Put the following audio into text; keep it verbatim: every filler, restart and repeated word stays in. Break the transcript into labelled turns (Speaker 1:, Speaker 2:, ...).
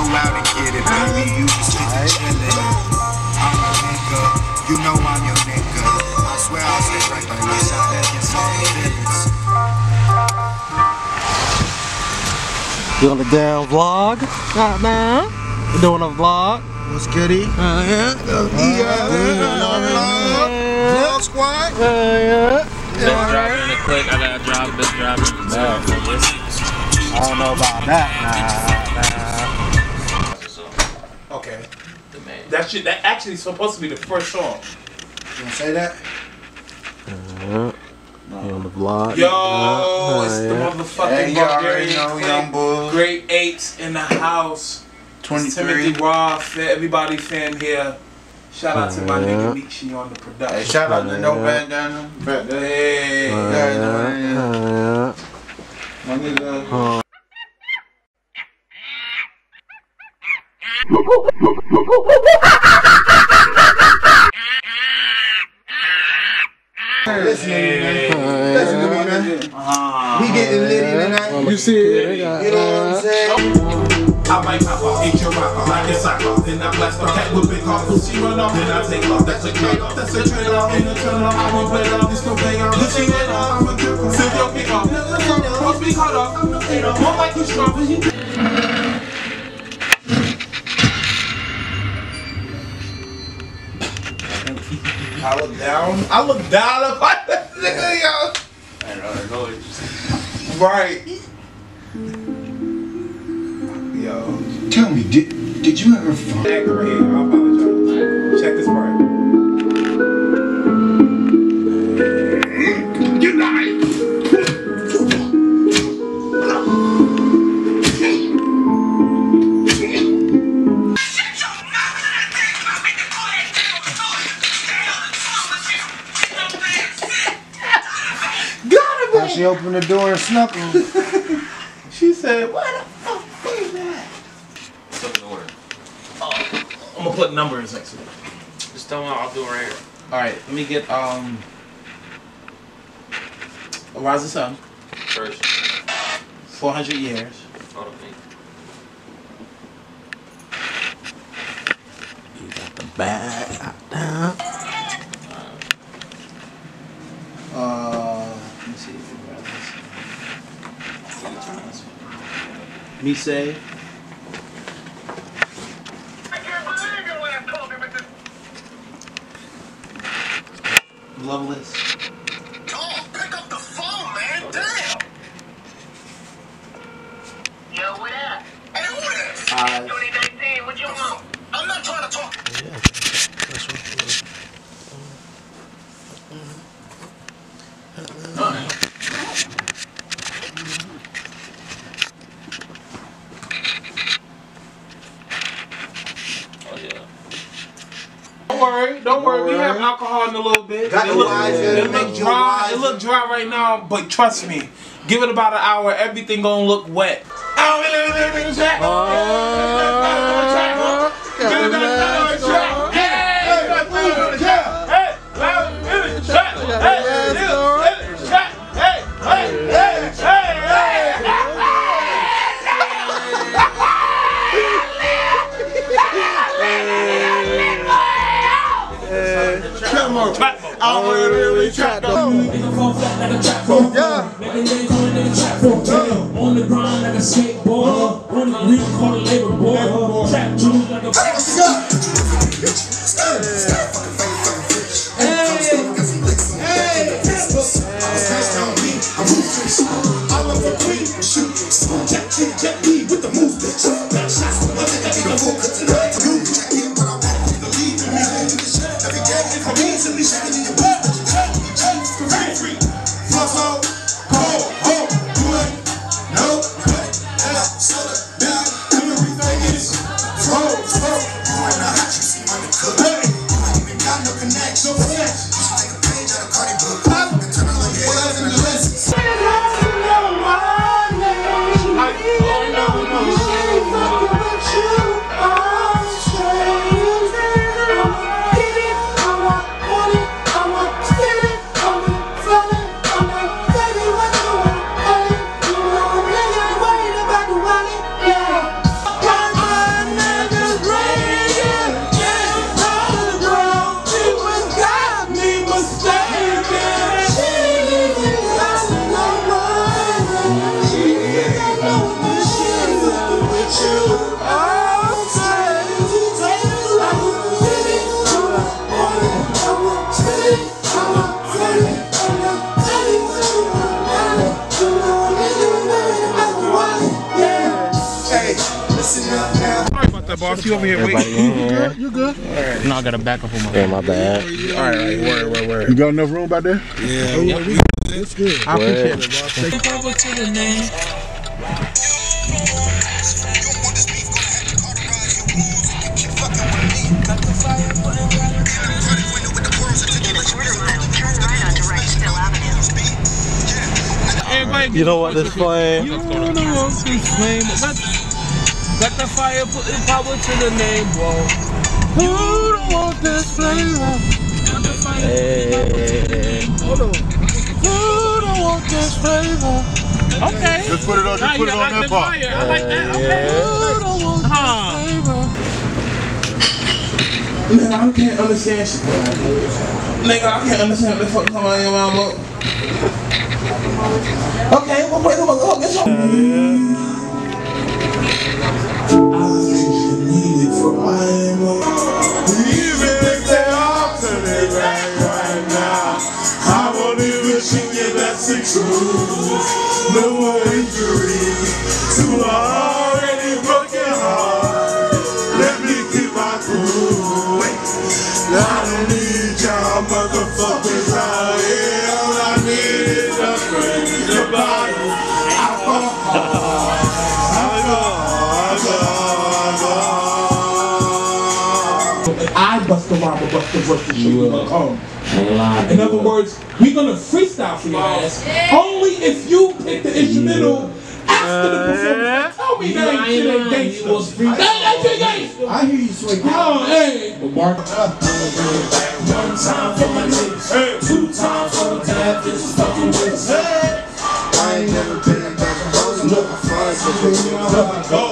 Speaker 1: out and get it, baby. You just get to chillin'. I'm your nigga, you know I'm your nigga. I swear I'll stay right by your side as your feelings.
Speaker 2: Doing a damn vlog right now. We're doing a vlog.
Speaker 1: What's goody?
Speaker 2: Uh, yeah.
Speaker 1: Uh, yeah. Vlog. Vlog squad.
Speaker 2: Uh, yeah.
Speaker 3: Just dropping in the click. I gotta drop this dropping. No.
Speaker 2: I don't know about that. Nah, nah.
Speaker 4: Okay. That shit. That actually is supposed to be the first song.
Speaker 1: You wanna say that?
Speaker 2: Uh, on the vlog.
Speaker 4: Yo,
Speaker 2: uh,
Speaker 4: it's
Speaker 2: uh,
Speaker 4: the
Speaker 2: yeah.
Speaker 4: motherfucking
Speaker 1: Hey, you already
Speaker 4: Bulgarian
Speaker 1: know, young boy.
Speaker 4: Great Apes in the house.
Speaker 1: twenty-three.
Speaker 4: Timothy Raw, everybody fam here. Shout out to my
Speaker 2: Yeah.
Speaker 4: nigga Michi on the production.
Speaker 1: Hey, shout out to No
Speaker 2: Yeah.
Speaker 1: Bandana.
Speaker 4: Hey.
Speaker 2: Uh,
Speaker 1: Yeah,
Speaker 2: yeah.
Speaker 1: My nigga.
Speaker 2: Uh,
Speaker 1: Listen to me, man. Listen to me, man.
Speaker 4: Uh,
Speaker 1: We getting litty tonight.
Speaker 2: You see it?
Speaker 1: You know what I'm saying?
Speaker 5: I might pop off, eat your rock off, knock your sock off, then I blast off. Cat with big off, she run off, then I take off. That's a trade off, that's a trade off. Ain't a turn off, I won't play off. This no play off. This ain't it off, I'm a jerk. Sip your pick off. Supposed to be cut off. More like you strong when you.
Speaker 4: I look down. I look down upon that nigga, yo.
Speaker 3: I don't know.
Speaker 4: Right. Yo.
Speaker 1: Tell me, did did you ever find?
Speaker 4: Anchor right here. I apologize. Check this part.
Speaker 1: You lied. She opened the door and snuck him.
Speaker 4: She said, "What the fuck is that?"
Speaker 3: What's in order?
Speaker 4: I'm gonna put numbers next to it.
Speaker 3: Just tell me I'll do it right here.
Speaker 4: All right, let me get um. Rise the Sun.
Speaker 3: First.
Speaker 4: Four hundred years.
Speaker 3: Follow me.
Speaker 2: you got the bag out down.
Speaker 4: Uh, let me see. Me say.
Speaker 6: I can't believe your last call me with this.
Speaker 4: Loveless.
Speaker 6: Dog, pick up the phone, man. Damn. Yo, what up? Hey, who is?
Speaker 4: Uh,
Speaker 6: twenty nineteen, what you want? I'm not trying to talk.
Speaker 2: Yeah, that's what
Speaker 3: Oh yeah.
Speaker 4: Don't worry, don't worry. We have alcohol in a little bit.
Speaker 1: Got
Speaker 4: it
Speaker 1: the
Speaker 4: look,
Speaker 1: wise
Speaker 4: it
Speaker 1: in,
Speaker 4: look
Speaker 1: make your
Speaker 4: dry.
Speaker 1: wise
Speaker 4: It look dry right now, but trust me, give it about an hour, everything gonna look wet.
Speaker 2: I would really try to. Yeah.
Speaker 7: On the grind like a skateboard, on the real call labor boy, trap jewels like a
Speaker 4: Oh no, no. Boss, you over here
Speaker 2: Everybody
Speaker 4: waiting.
Speaker 2: in here.
Speaker 5: You good?
Speaker 3: Right. No, I got a back up on my
Speaker 2: Yeah, my bad.
Speaker 4: Alright, alright, word, word, word.
Speaker 5: You got enough room back there?
Speaker 4: Yeah, yeah.
Speaker 5: It's good.
Speaker 4: I appreciate it, boss. Thank you.
Speaker 3: Forward to the name.
Speaker 2: You know what this flame?
Speaker 3: You know this flame. Got, got the fire, put the power to the name, whoa.
Speaker 2: Who don't want this flavor? Hey.
Speaker 5: Hold on.
Speaker 2: Who don't want this flavor?
Speaker 3: Okay.
Speaker 5: Just put it on, just
Speaker 3: Nah,
Speaker 5: put
Speaker 3: you
Speaker 5: it on
Speaker 3: got
Speaker 5: that
Speaker 3: the
Speaker 5: part.
Speaker 3: fire. I like that. Okay.
Speaker 2: Who don't want this
Speaker 3: Huh.
Speaker 2: flavor?
Speaker 4: Man, I can't understand shit. Nigga, I can't understand what the fuck come on your mama. Okay, well, wait, hold on, hold on, get some.
Speaker 5: Even if they are turning back right now, I won't even sing you that's the truth. No more injury to an already broken heart. Let me keep my cool. I don't need y'all motherfuckers out here. All I need is a friend, your body, alcohol, alcohol, alcohol.
Speaker 7: I bust the robber, bust the verse to show you gonna come. In other words, we're gonna freestyle for your ass. Only if you pick the instrumental after the performance. Tell me that ain't shit ain't gangsta. That ain't shit gangsta.
Speaker 5: I hear you swing.
Speaker 7: Oh, hey.
Speaker 5: One time for my niggas, two times for the dad, this is fucking with us. I ain't never been back home, looking fine, so